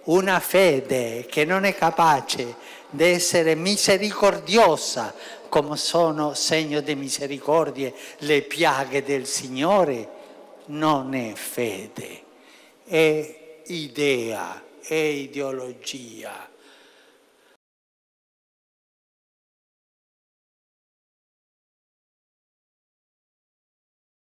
una fede che non è capace di essere misericordiosa, come sono segno di misericordia le piaghe del Signore, non è fede, è idea, è ideologia.